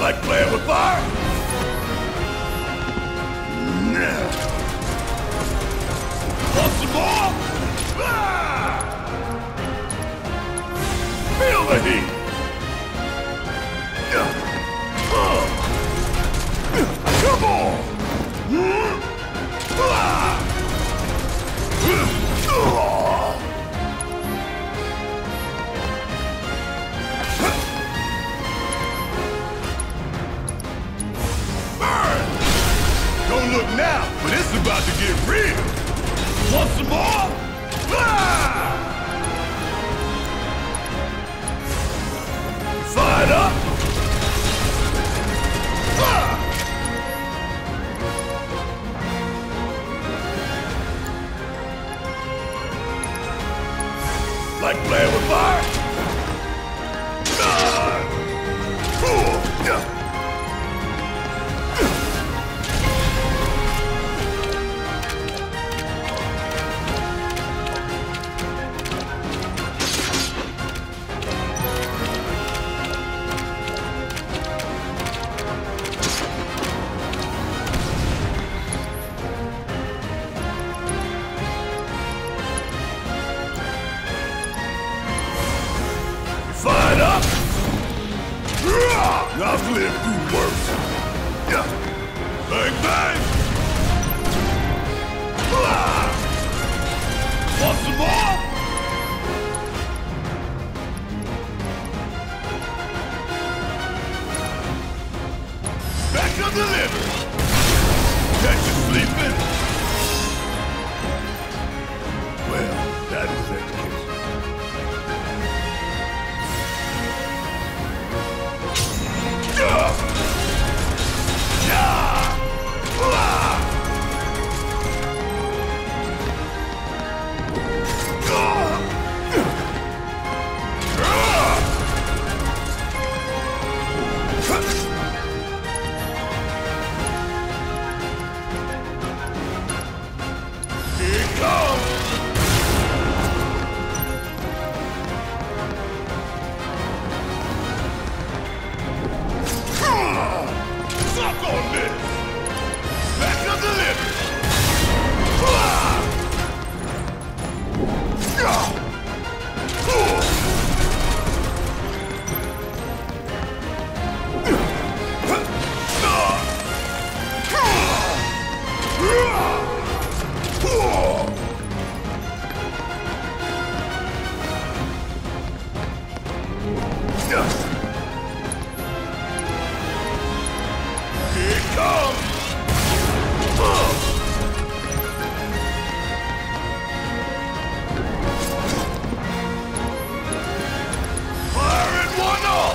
Like playing with fire? Want some more? Feel the heat! Come on! Don't look now, but it's about to get real! Want some more? Fired up! Like playing with fire? Fired up! I've lived through worse. Bang, bang! Want some more? Back to the liver! Catch you sleeping? Well, that is education. Here it comes! Suck on this! Back of the liver! Here it comes! Firing one off!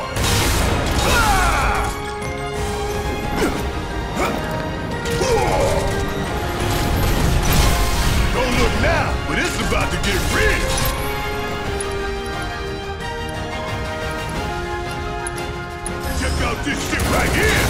Don't look now, but it's about to get real! Check out this shit right here!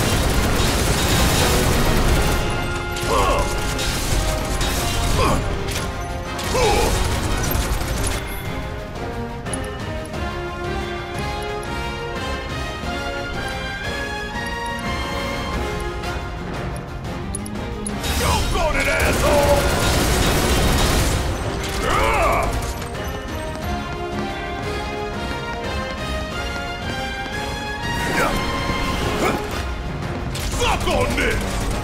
Choke on it, asshole! Suck on this!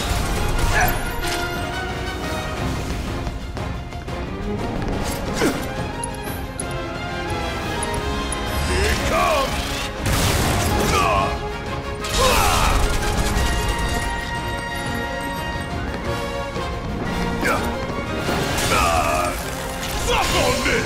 Here it comes! Suck on this!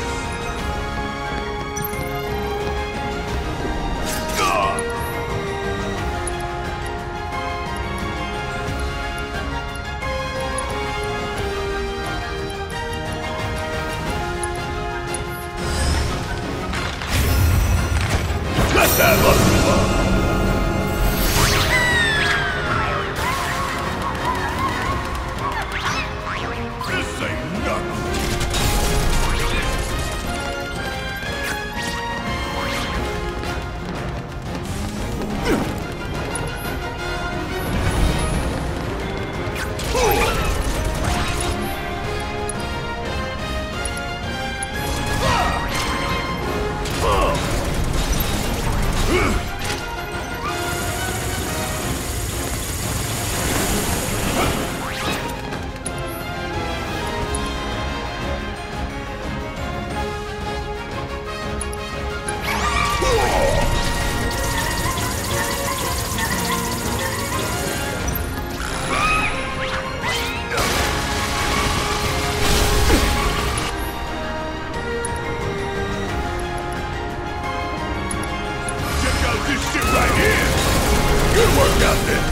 work out there.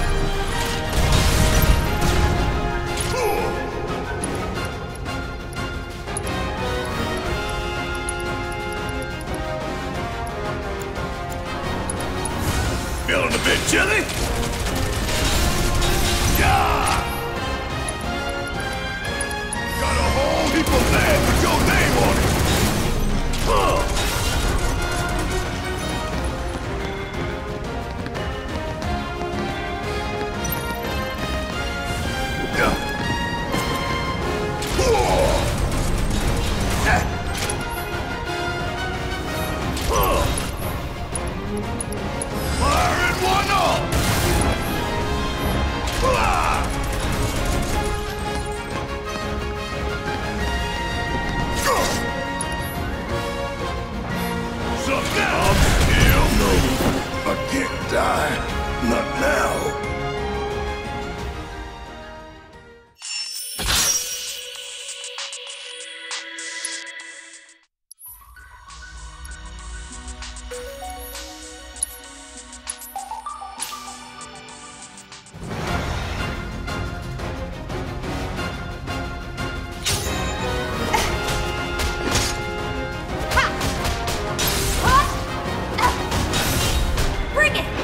Feeling a bit chilly? Yeah! Got a whole heap of land with your name on it. Firing one off! I'm still no. I can't die. Not now. Bring it!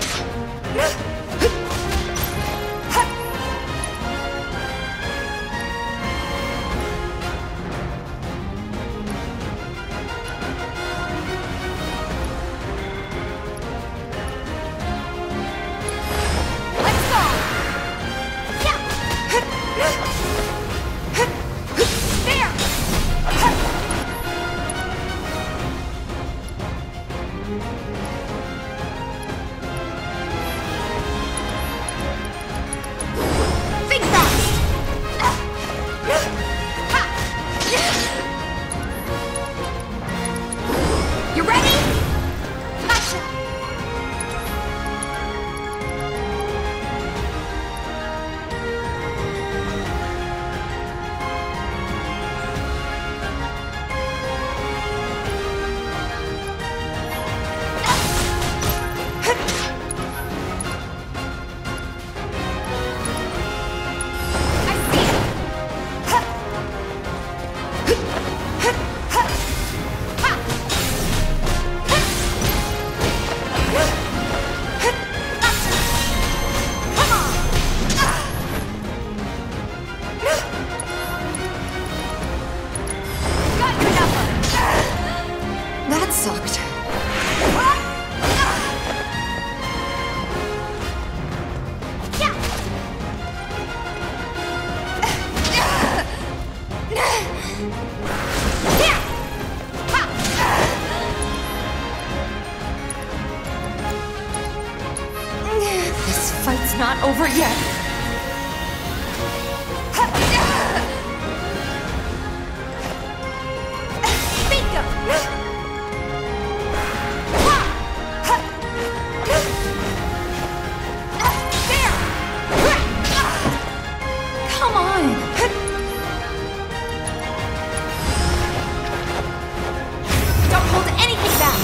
Fight's not over yet. Bingo! There! Come on! Don't hold anything back!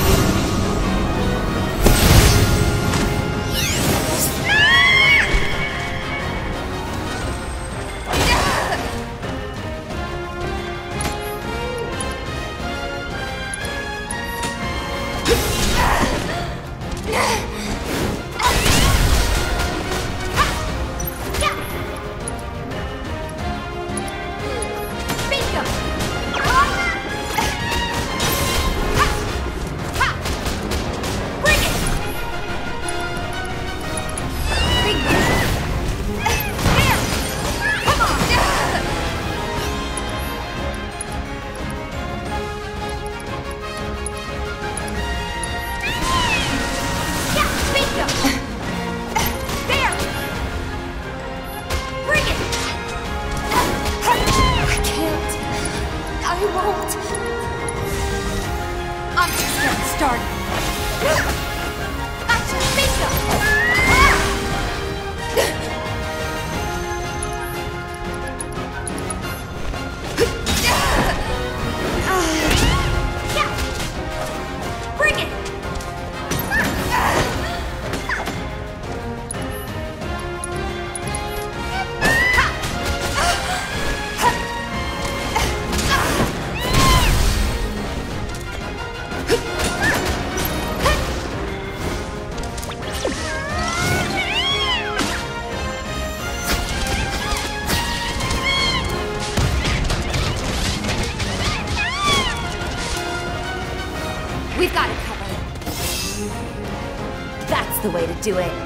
do it.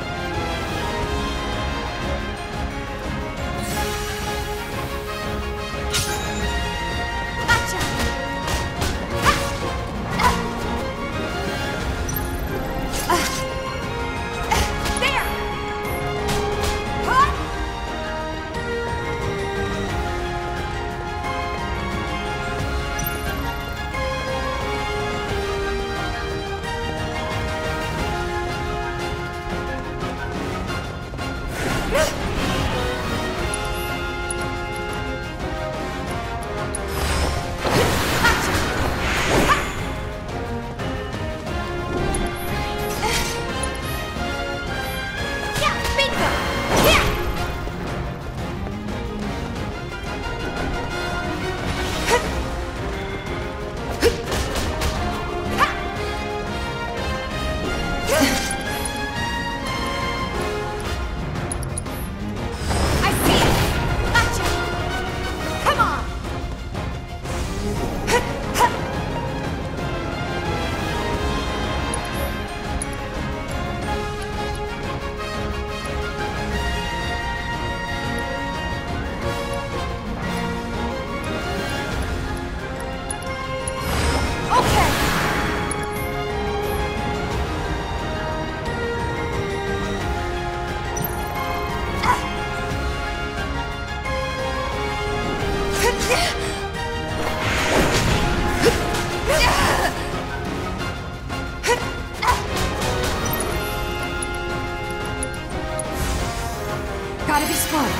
Gotcha! There! Huh? Gotta be smart.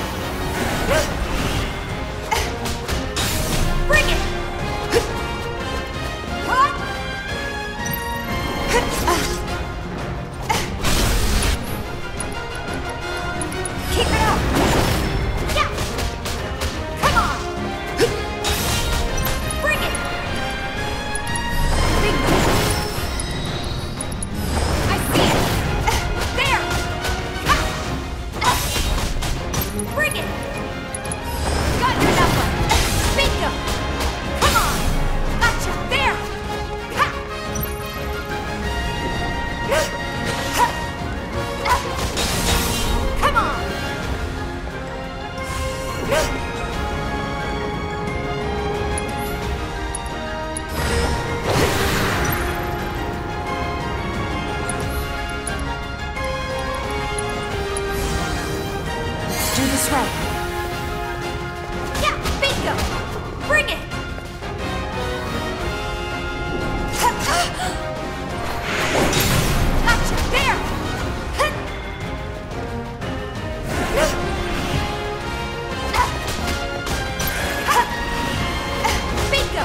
Bring it! Keep it up! Yeah! Come on! Bring it! Bingo! I see it! There! Bring it! Got your number! Bingo! Come on! Gotcha! There! Ha! Come on! Let's do this right. Yeah, bingo! Bring it! Gotcha! There! Bingo!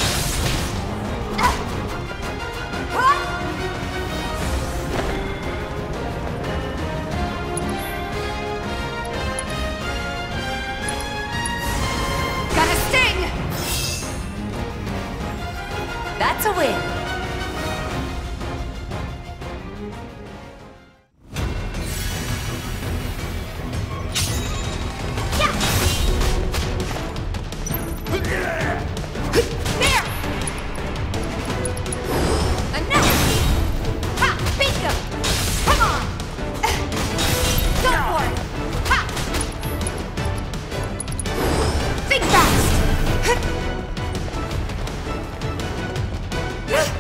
Gotta sting! That's a win! Yeah! There! Enough! Ha! Bingo! Come on! Go for it! Ha! Think fast!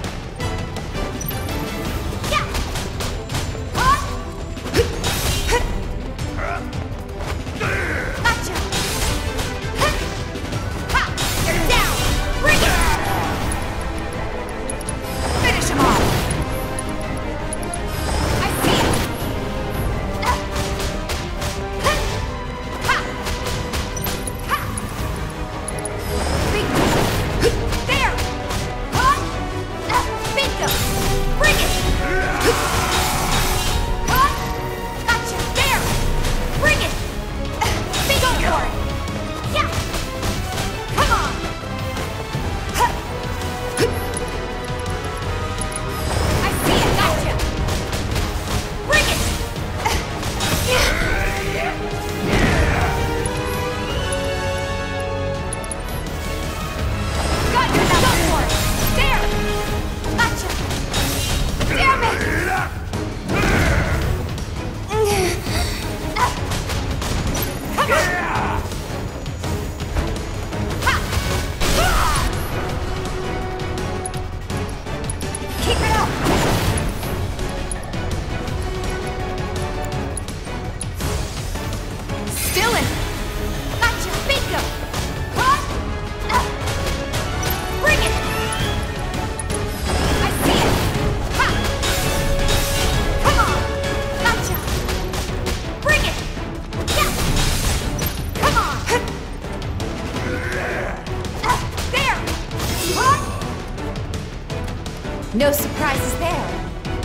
No surprises there.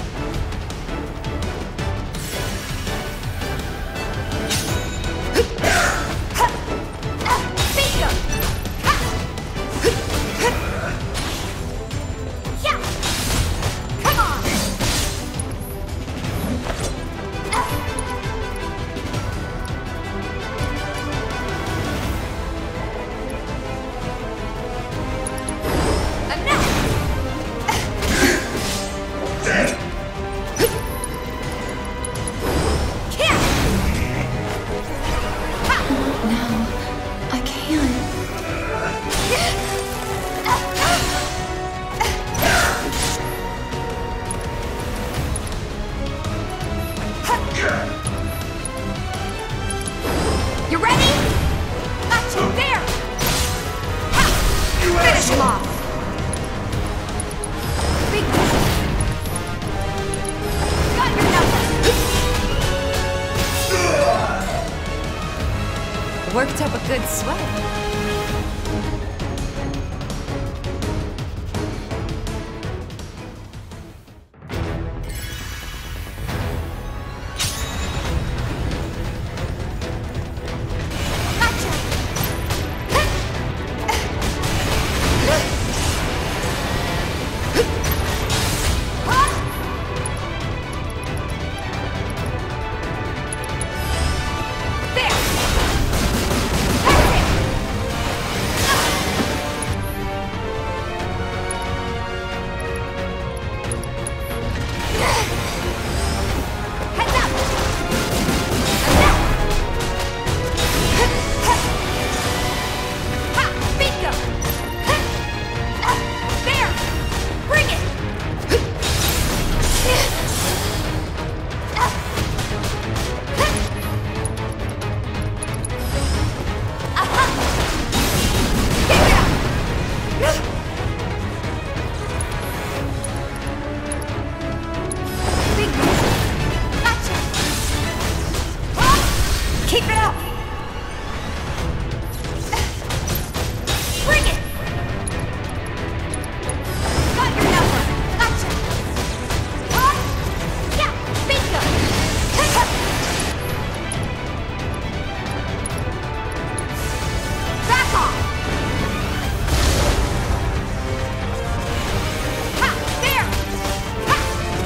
Bingo! Yeah! Come on! I can't. You ready? Gotcha! There! Ha! Finish him off! Big got your number! Worked up a good sweat. Keep it up! Bring it! Got your number! Gotcha! Huh? Yeah! Bingo! Back off! Ha! There! Ha!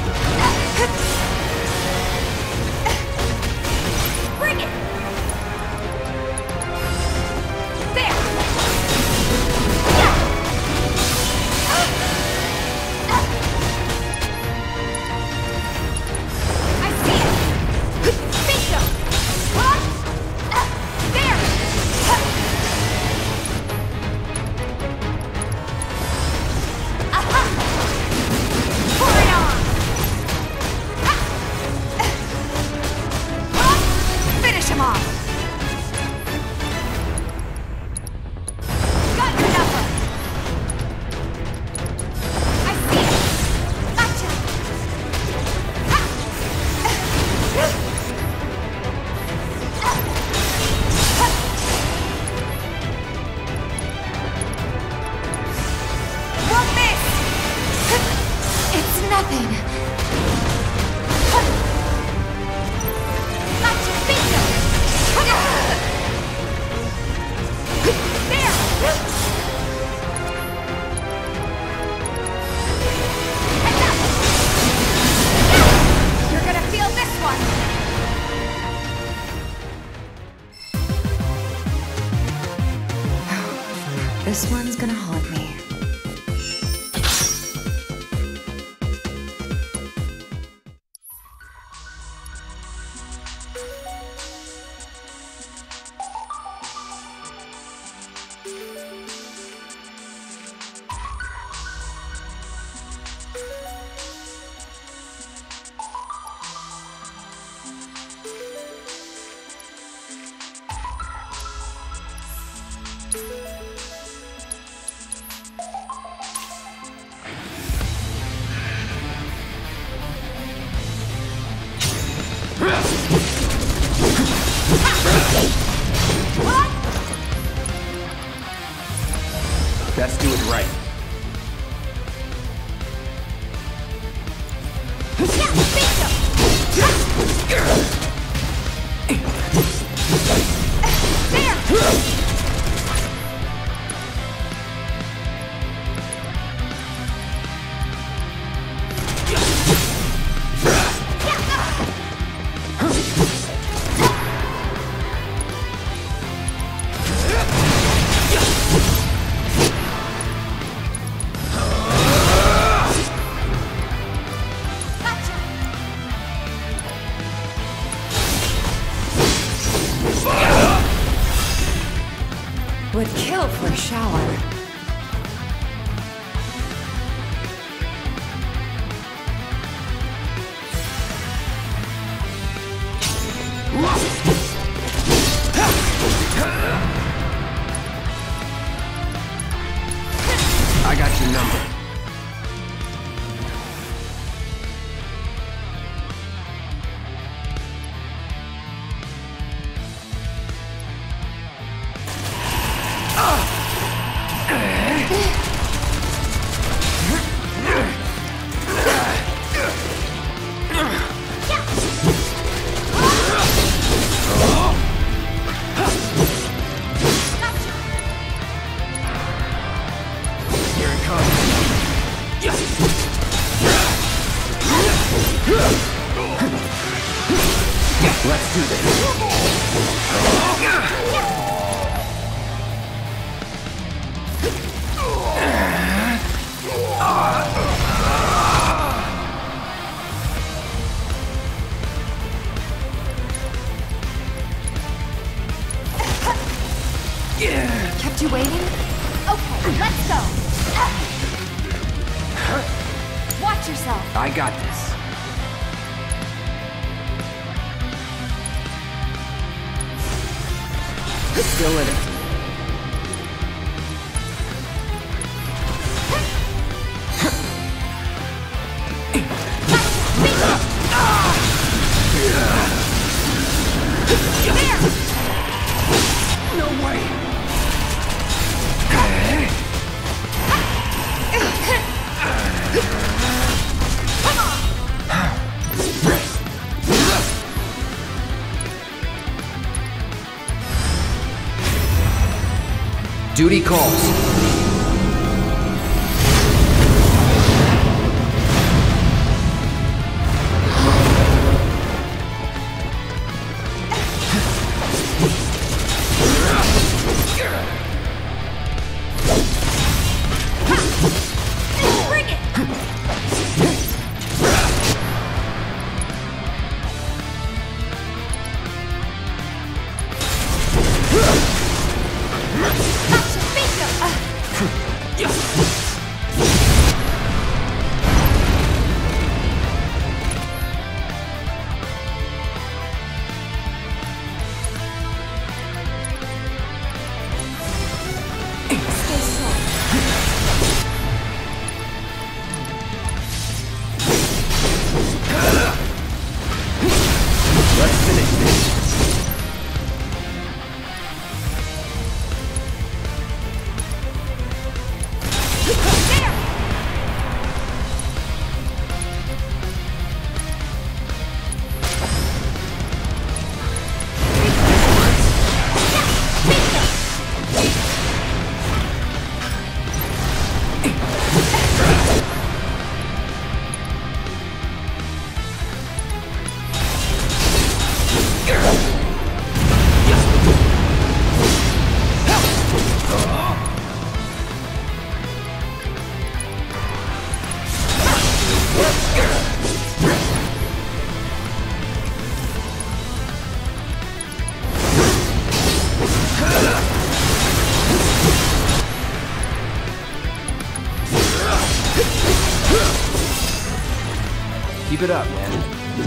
Bring it! This one's gonna haunt me. Best do it right. would kill for a shower. I got your number. Let's do this. Kept you waiting? Okay, let's go. Watch yourself. I got this. Still in it. No way. Duty calls. Bring it! Let's finish this. Keep it up, man.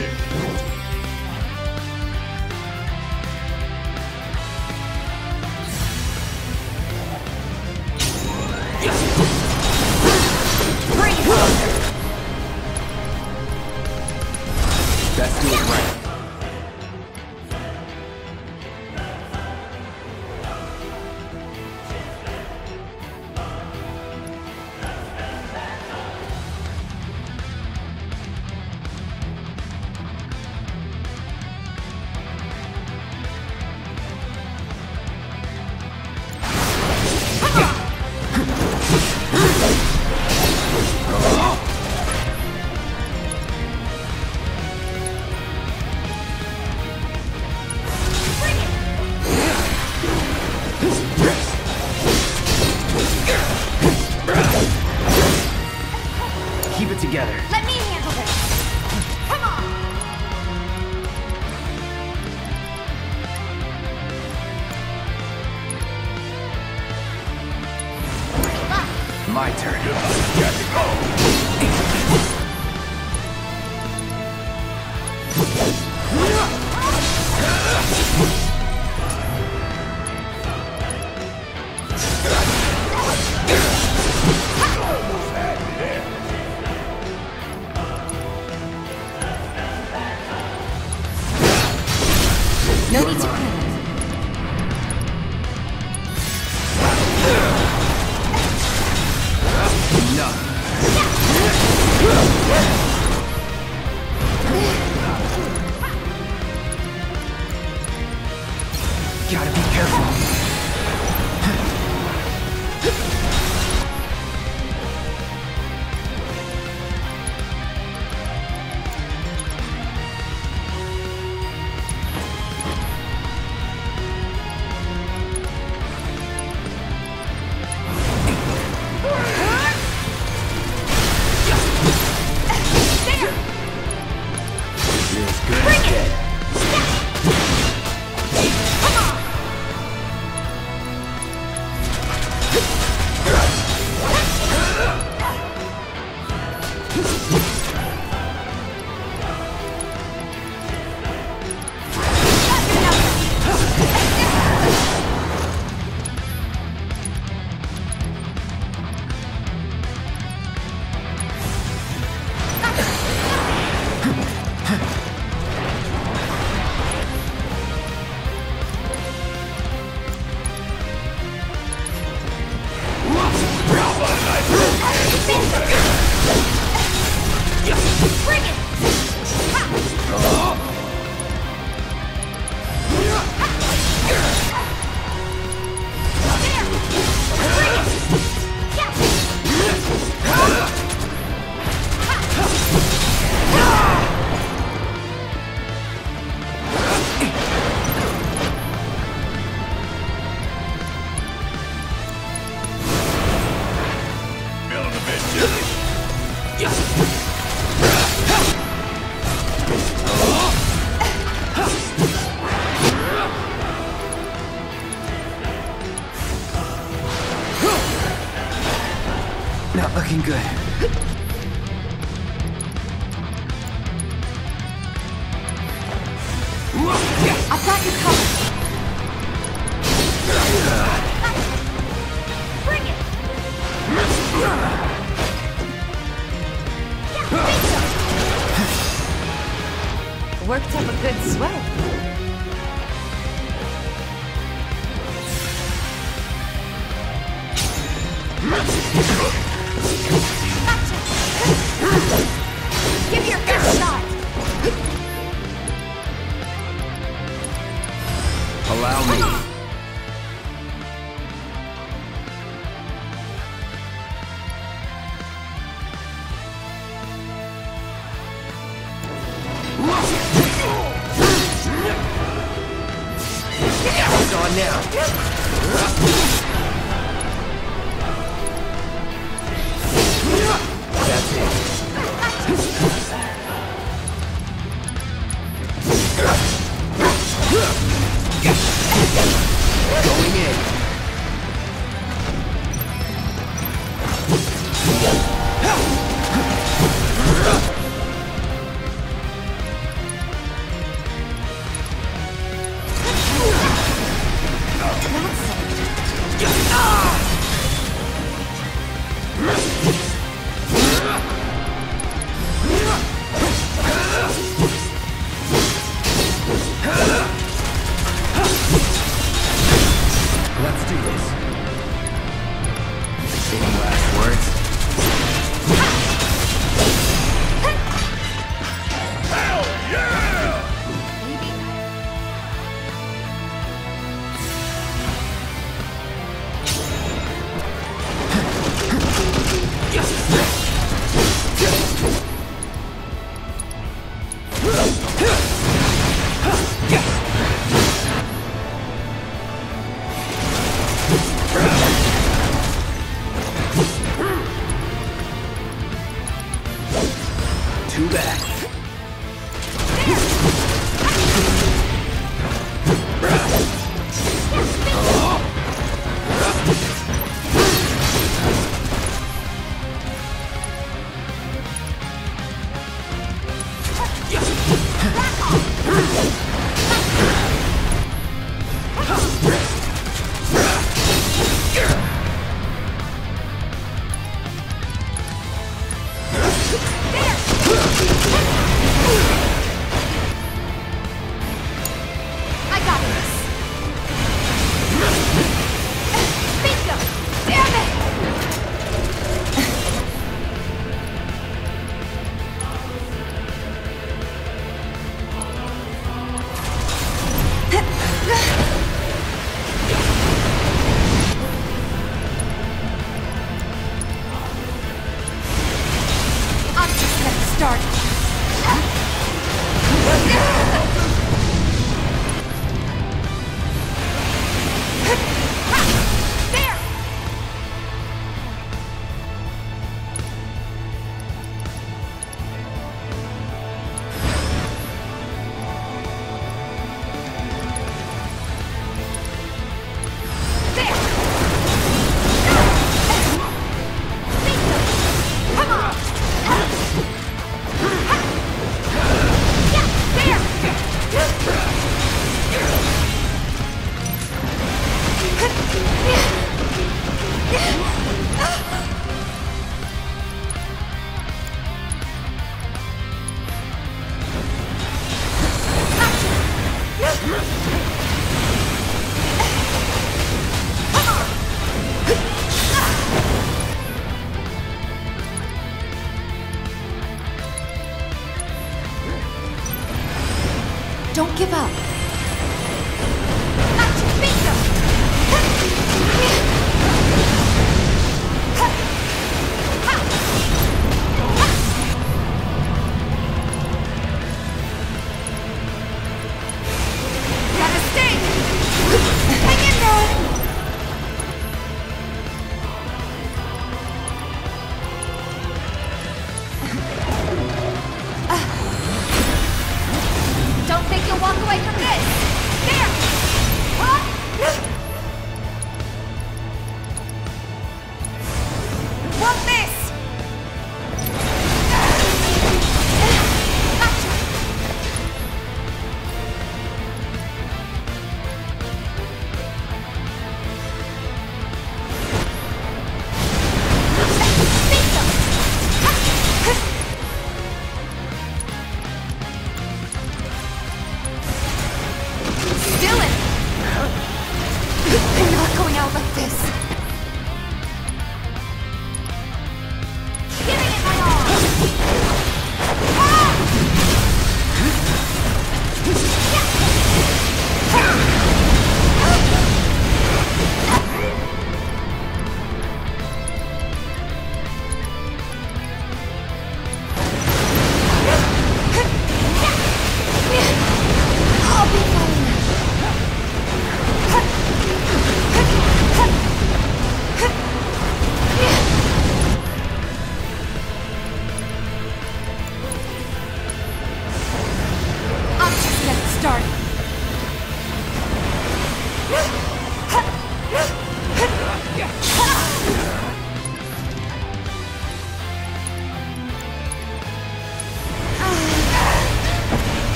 Let's do it right. My turn. Got to go. No need to panic. Gotta be careful. Not looking good. I've got you covered. Bring it. Worked up a good sweat. Give me your best shot. Allow me. It's on now. That's it. Going in. Let's do this. Any last words? Hell yeah!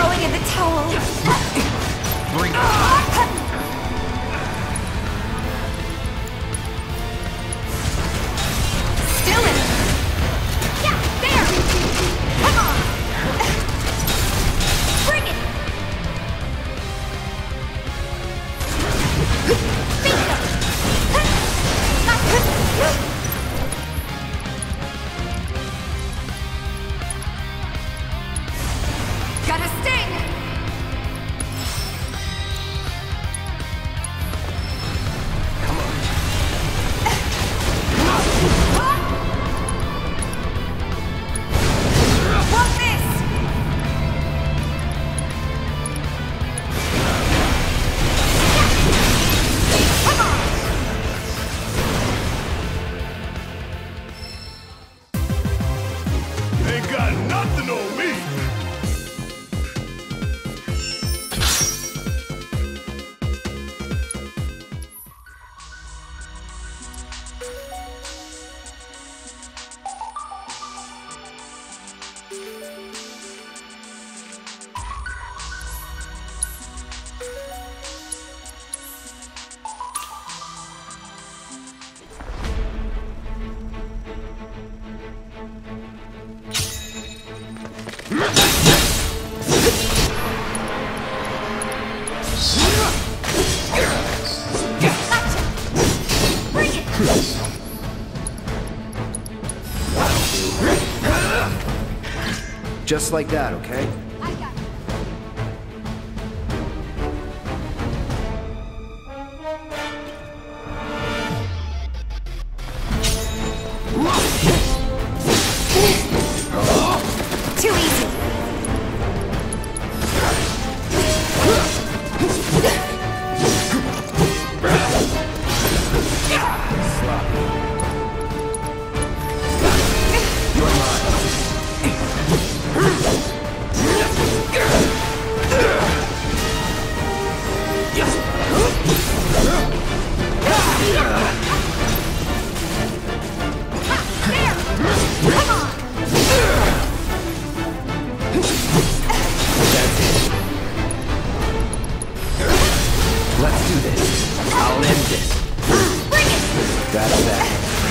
throwing in the towel. Bring it. Still in. Yeah, there. Come on. Bring it. Bingo. Got a sting. Want this? Come on. Ain't got nothing on me. Bring it. Just like that, okay? I got it. Too easy. You're mine. There. Come on. That's it. Let's do this. I'll end this. Bring it. That's that.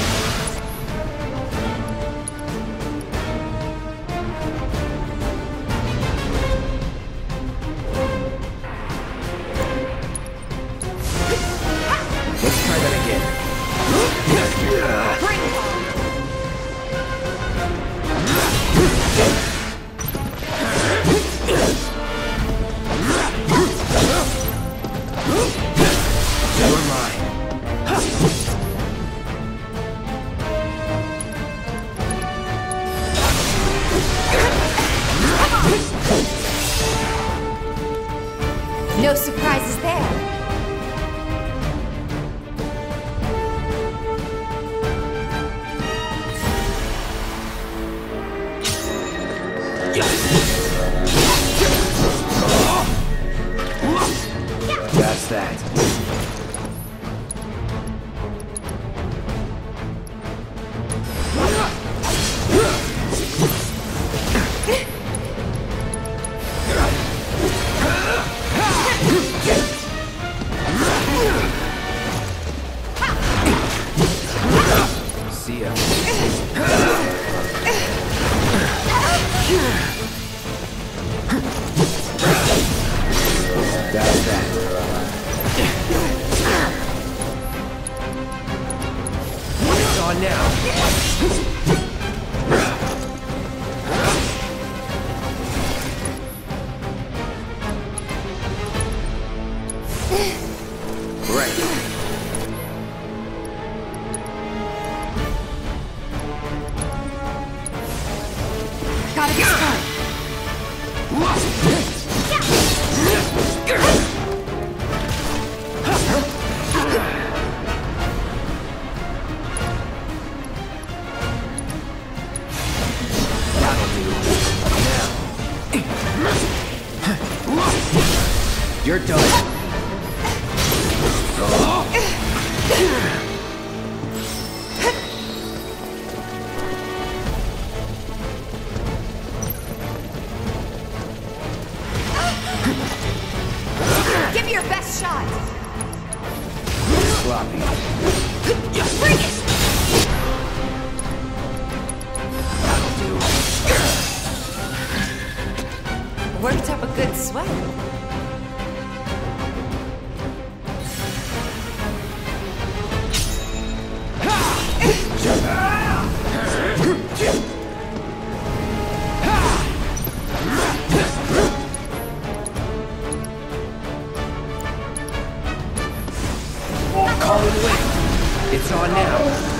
Let's try that again. Bring it. You're mine. No surprises there. That's that. See ya. That's that. It's on now. Right. Gotta be smart. That'll do. Now. You're done. sloppy. Bring it! That'll do. Worked up a good sweat. Call it away. It's on now.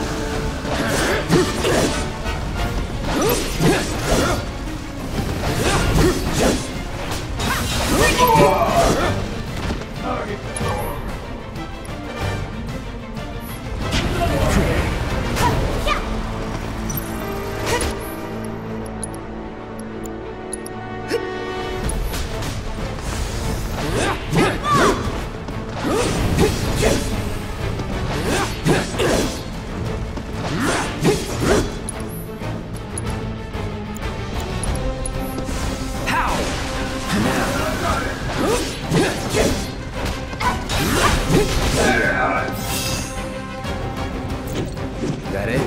That it?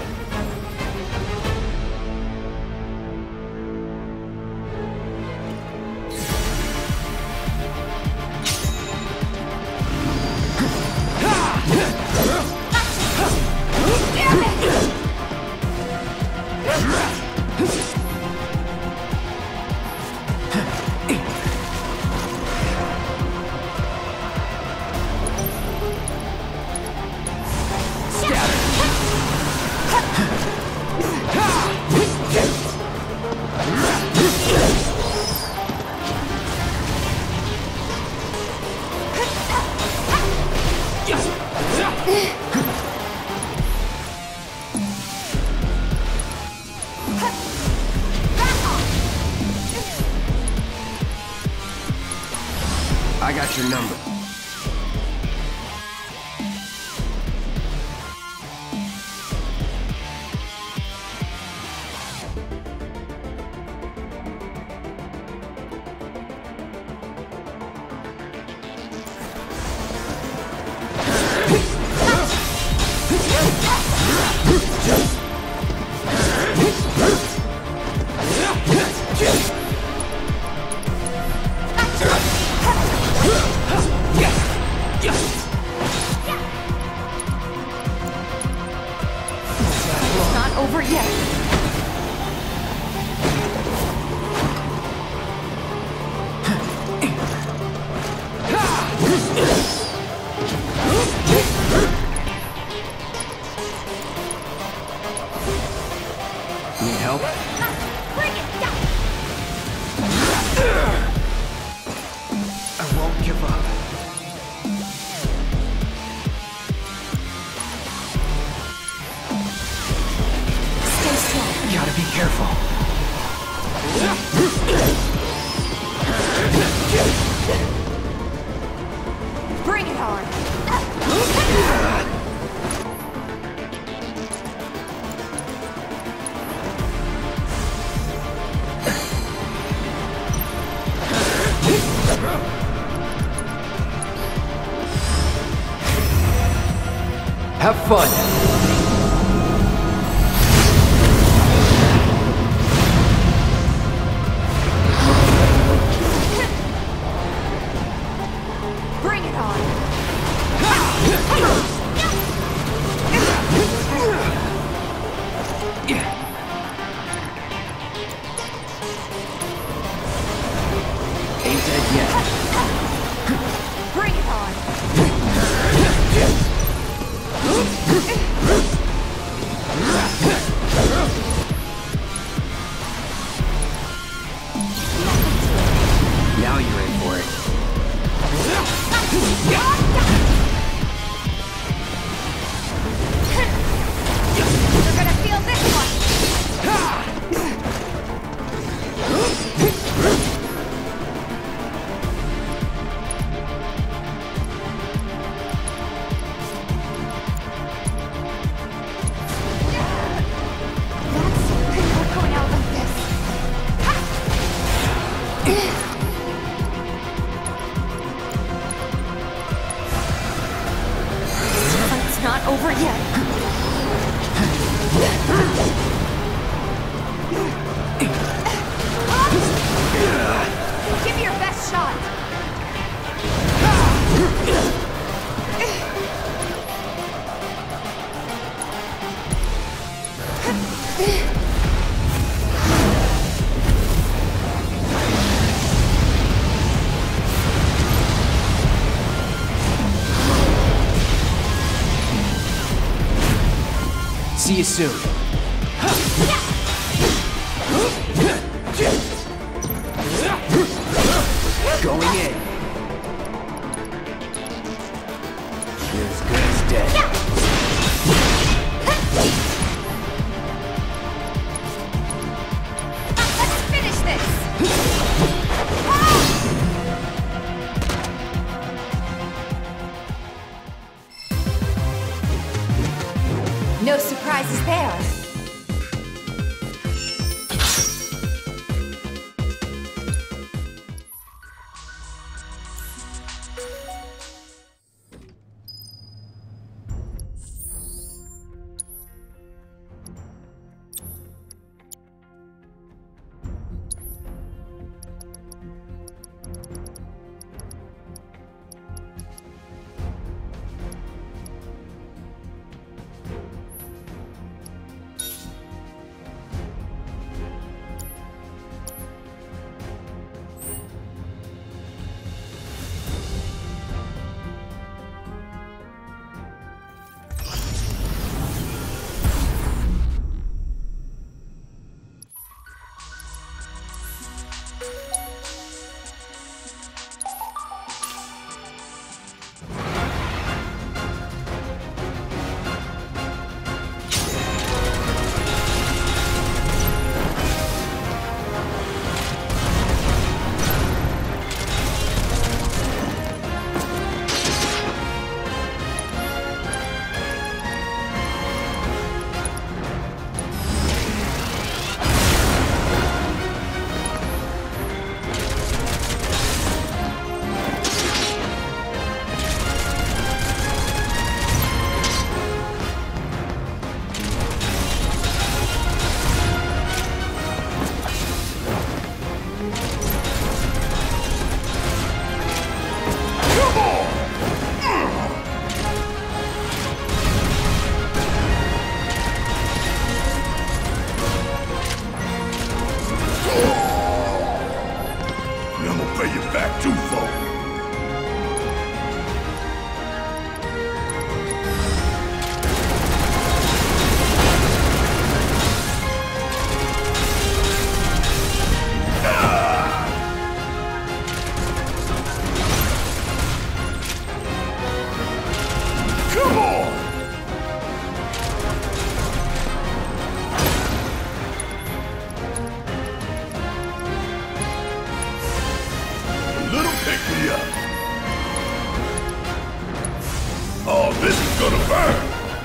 I got your number. Not over yet. Need help? Bring it! I won't give up. Stay strong. Gotta be careful. Bring it on. Have fun. Bring it on. Ain't dead yet. Bring it on. Now you're in for it. You're gonna feel this one! see you soon. Going in. You're as good as dead. Let's finish this! No surprises there. Oh, this is gonna burn!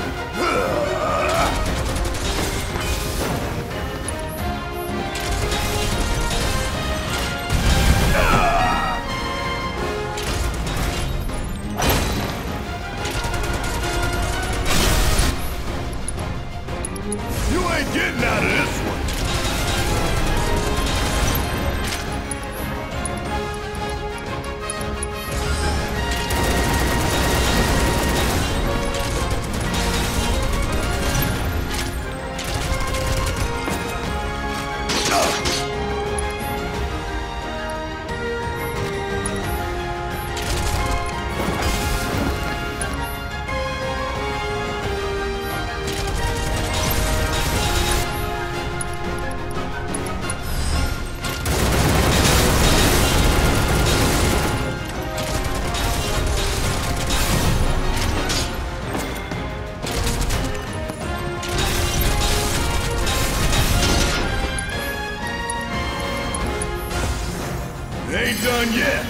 You ain't getting out of this one! Ain't done yet.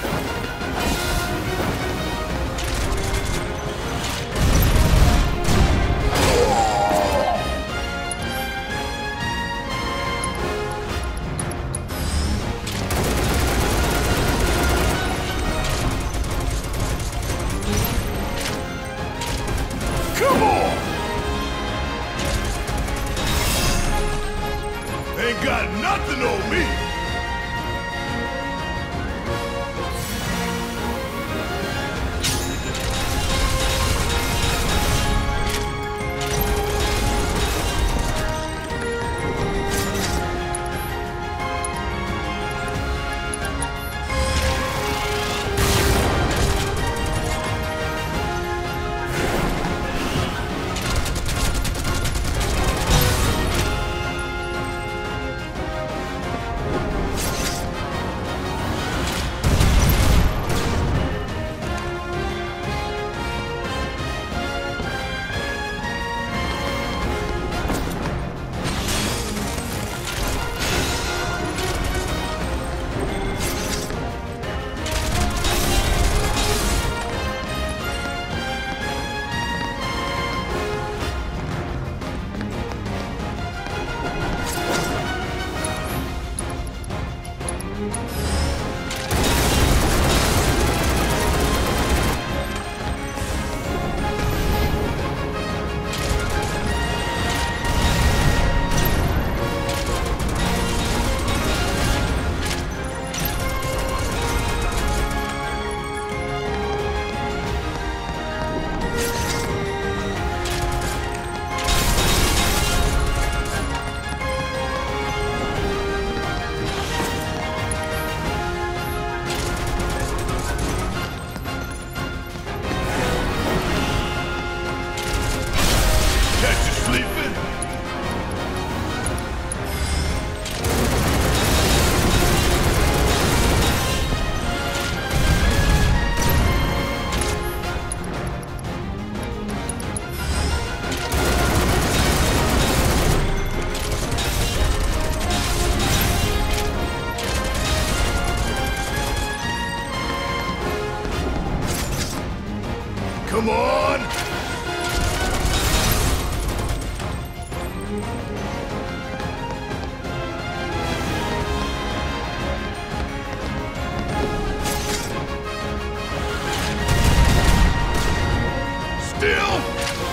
Come on. Ain't got nothing on me. Come on! Still!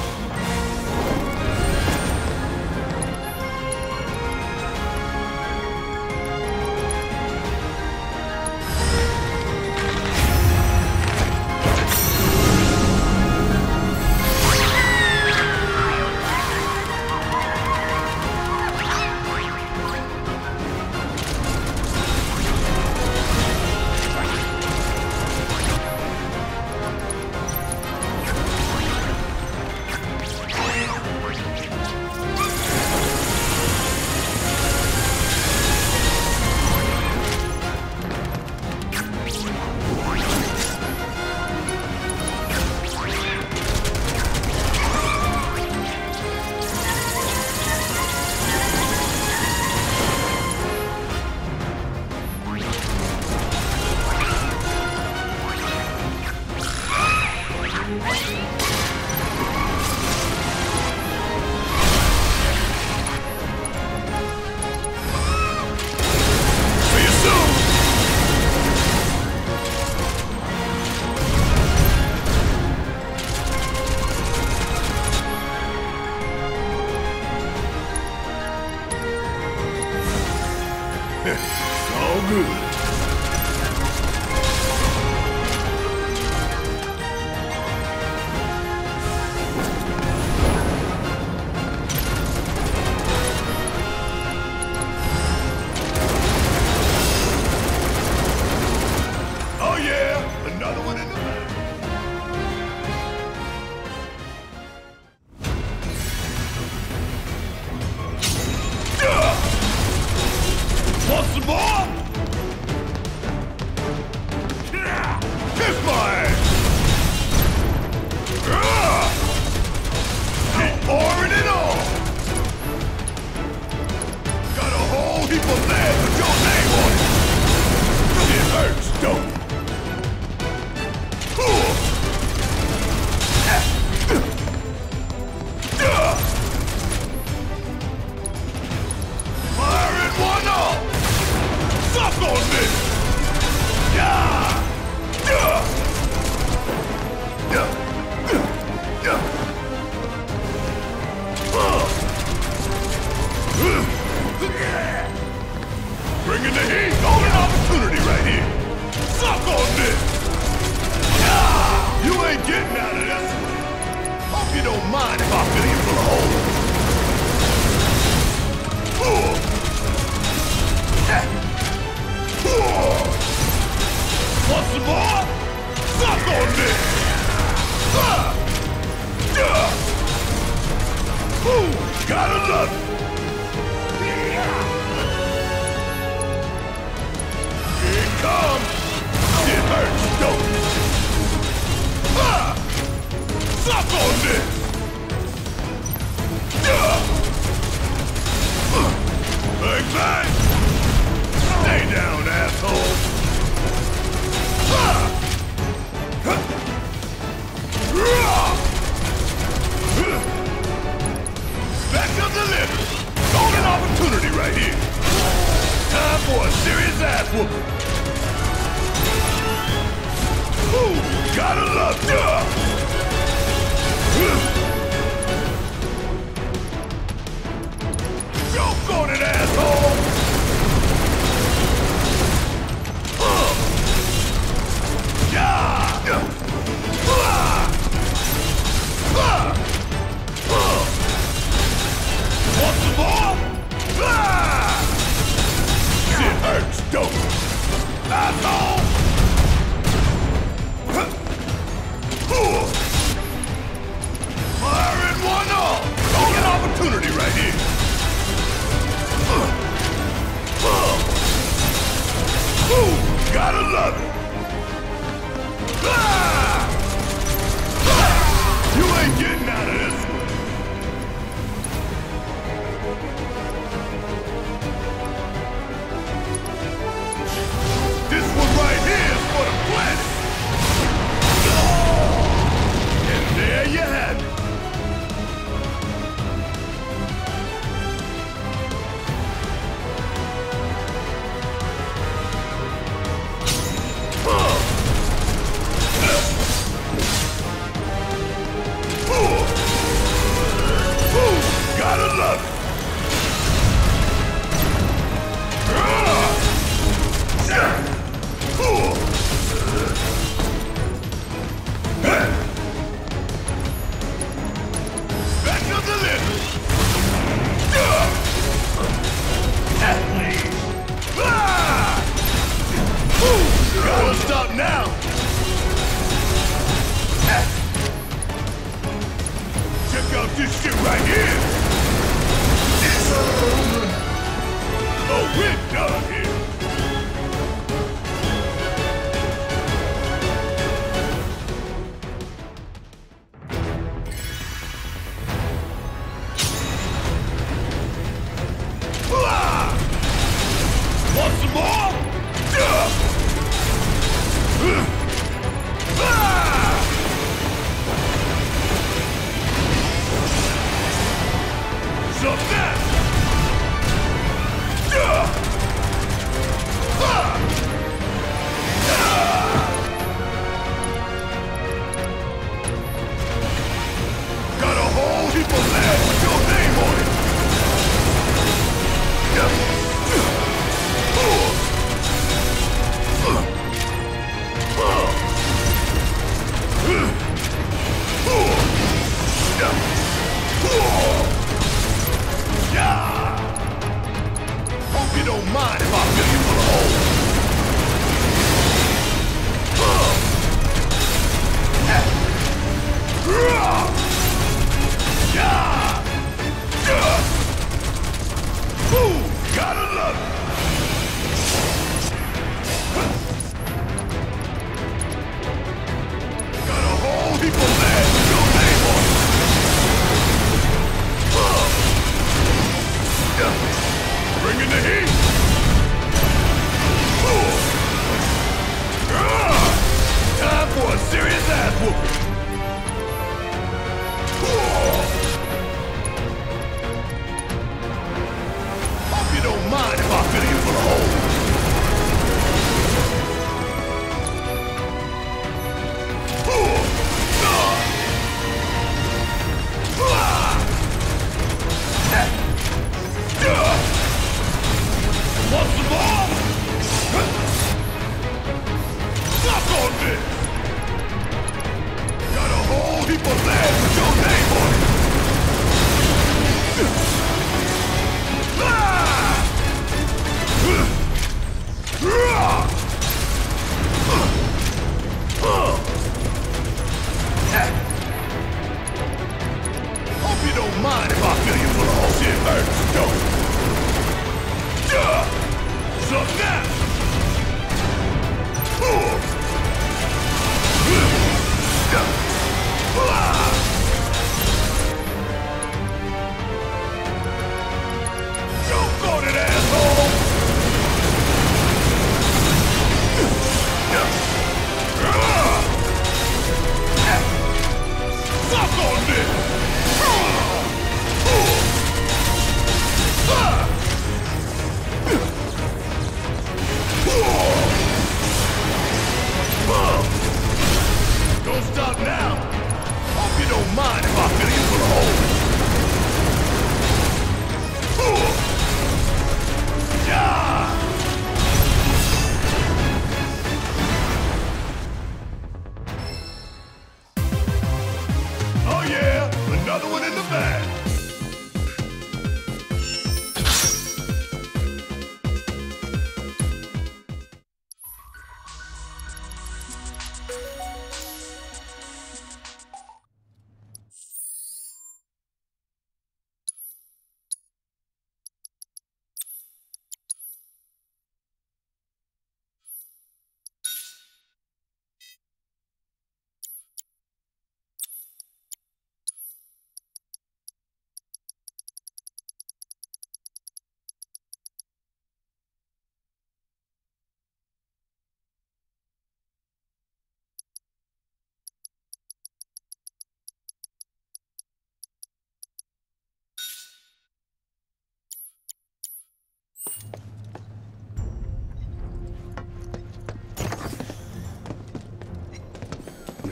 It's all good. Oh yeah, another one in the bag. Want some more? Kiss my ass! Keep pouring it on! Got a whole heap of lead with your name on it! It hurts, don't it? Firing one off! Suck on this! Yeah! Yeah! Yeah! Yeah! Bringing the heat! Golden opportunity right here! Suck on this! Yeah! You ain't getting out of this! Hope you don't mind if I fill you full of holes! Want some more? Suck on this! Gotta love it! Here it comes! It hurts, don't it? Suck on this! Bang, bang! Stay down, asshole! Special delivery! Gotta love ya! Choke on it, asshole! Want some more? Shit hurts, don't it? Asshole! Fire in one all! Golden opportunity right here! Gotta love it! You ain't getting out of this one! This one right here is for the planet! And there you have it! Gotta love it! Special delivery! Athlete! Gotta stop now! Check out this shit right here! Oh, we're done here! Want some more? So that!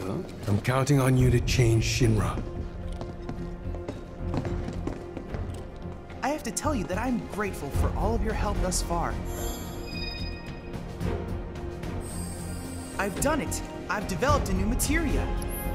I'm counting on you to change Shinra. I have to tell you that I'm grateful for all of your help thus far. I've done it! I've developed a new materia!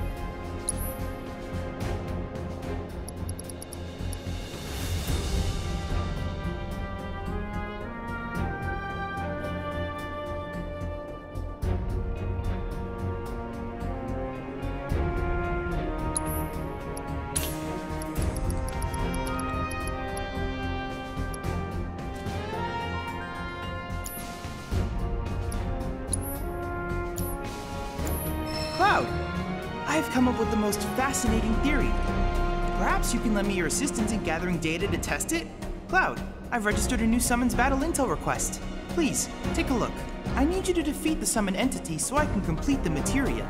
Cloud, I've come up with the most fascinating theory. Perhaps you can lend me your assistance in gathering data to test it? Cloud, I've registered a new Summons Battle Intel request. Please, take a look. I need you to defeat the summon entity so I can complete the materia.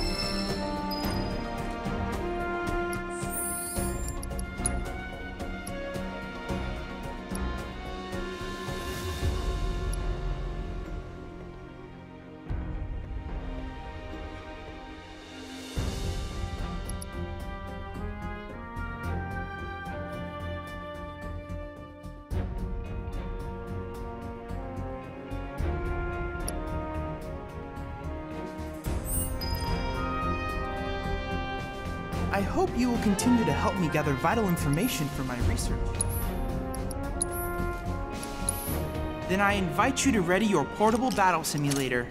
I hope you will continue to help me gather vital information for my research. Then I invite you to ready your portable battle simulator.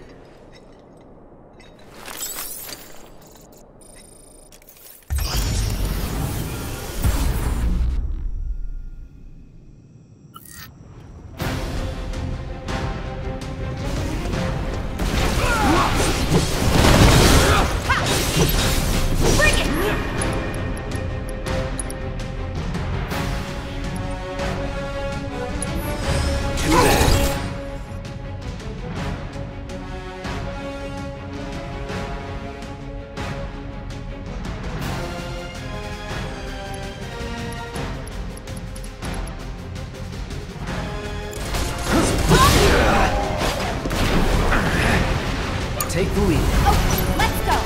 Take the lead. Okay, let's go.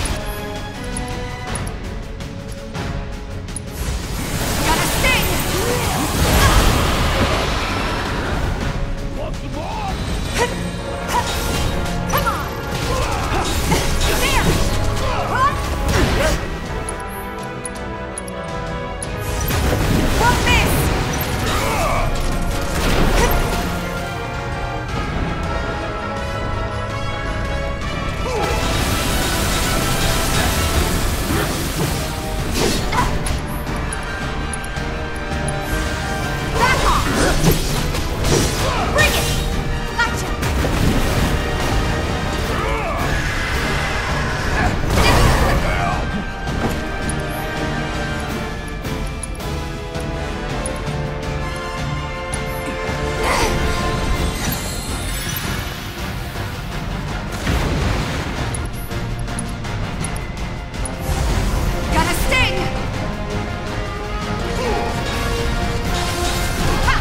Gotta sting! Want some more? Come on! There! Won't miss! Back off! Bring it! Gotcha! Gotta sting! Ha!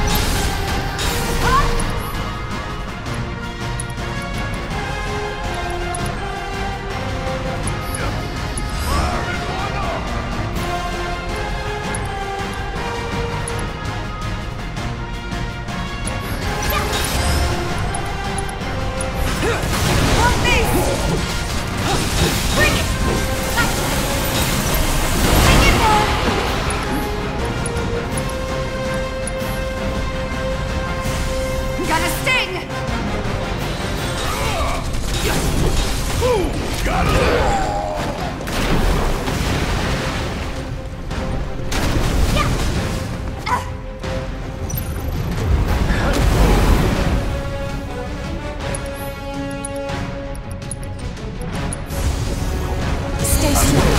Ha! Won't miss! Bring it! Gotcha! Bring it more! Gotta sting! Got it! Stay strong.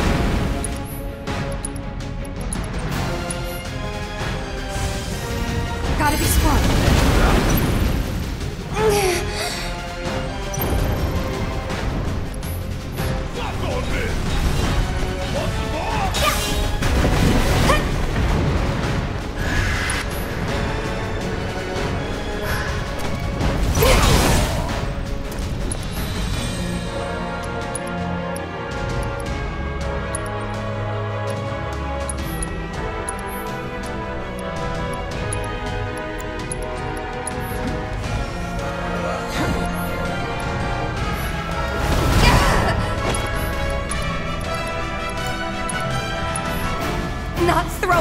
Gotta be smart. Suck on this! Want some more?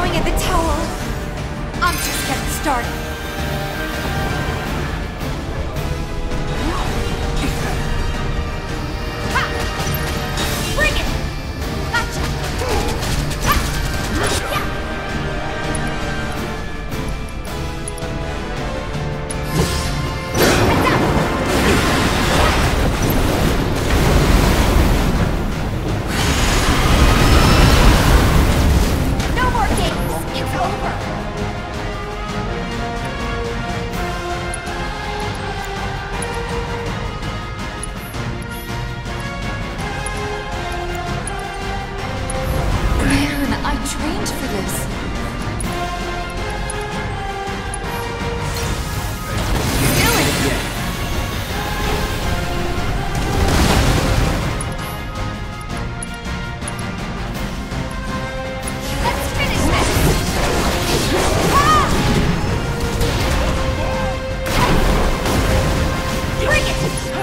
throwing in the towel. I'm just getting started. Ha! Bring it! Gotcha! Ha! Yeah! No more games! It's over! Man, I trained for this. Dylan! Let's finish this! Ah! Bring it!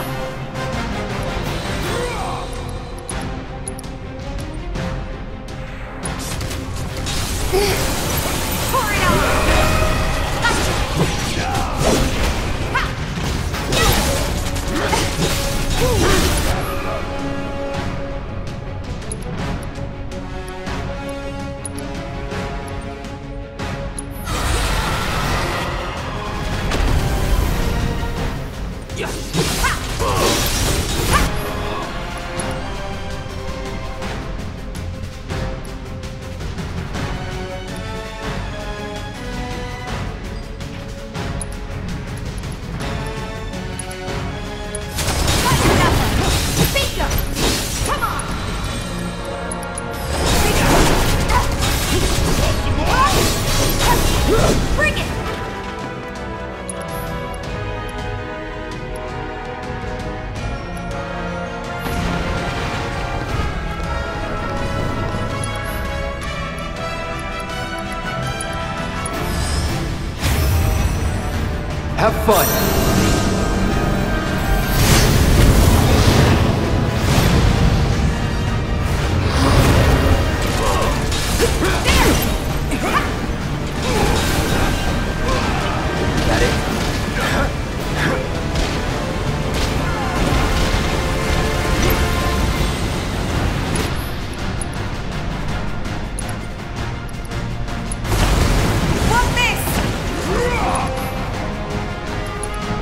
Pour it out! Gotcha! Ha! Bingo! Come on! Bring it! Have fun! That it? Want this!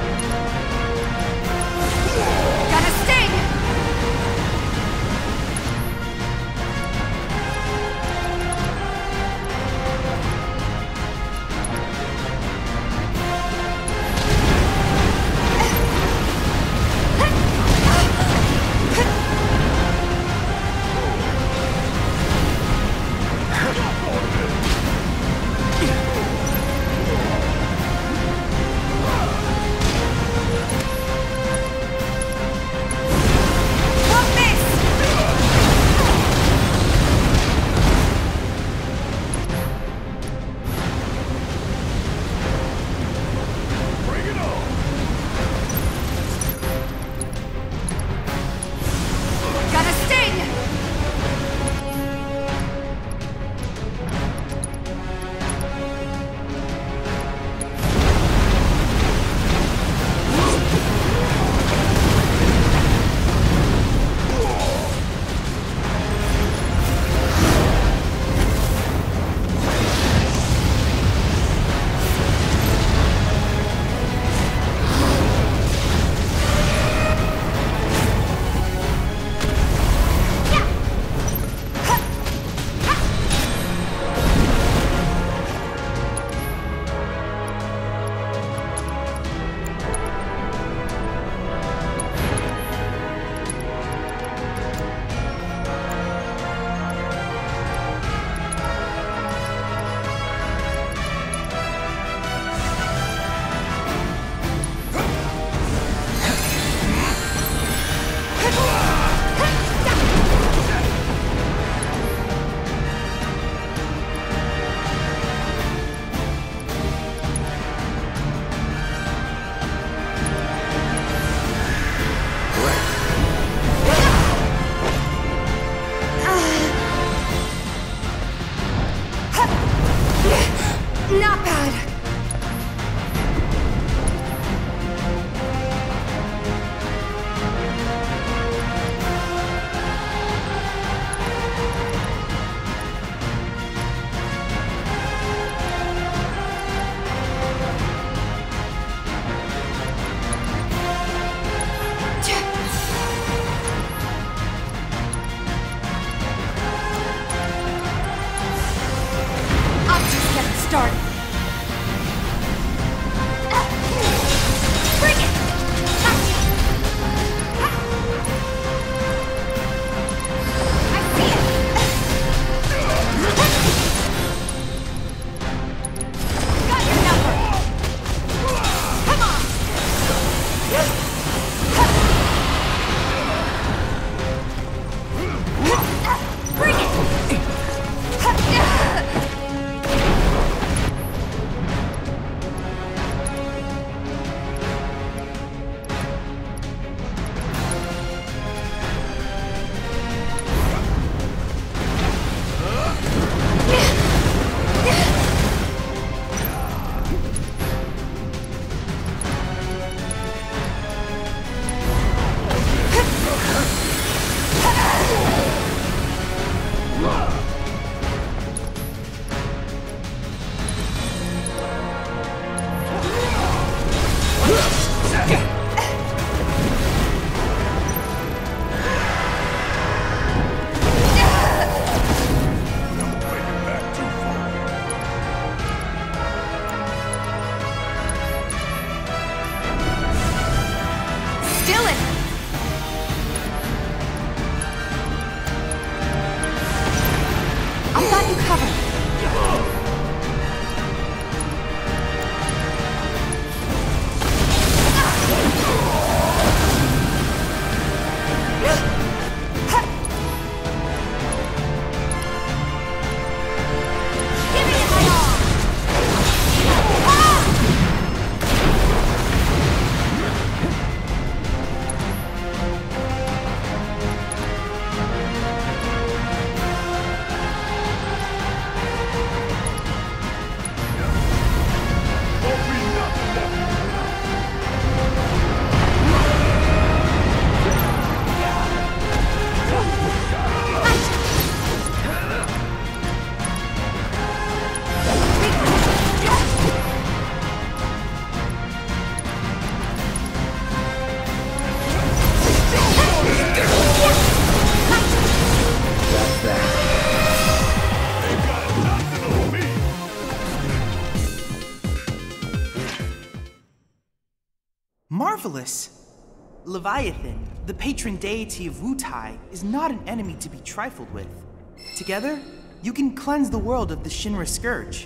marvelous. Leviathan, the patron deity of Wutai, is not an enemy to be trifled with. Together, you can cleanse the world of the Shinra Scourge.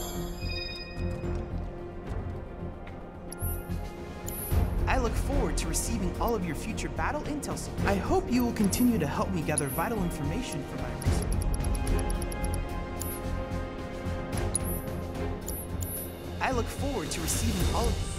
I look forward to receiving all of your future battle intel. I hope you will continue to help me gather vital information for my research. I look forward to receiving all of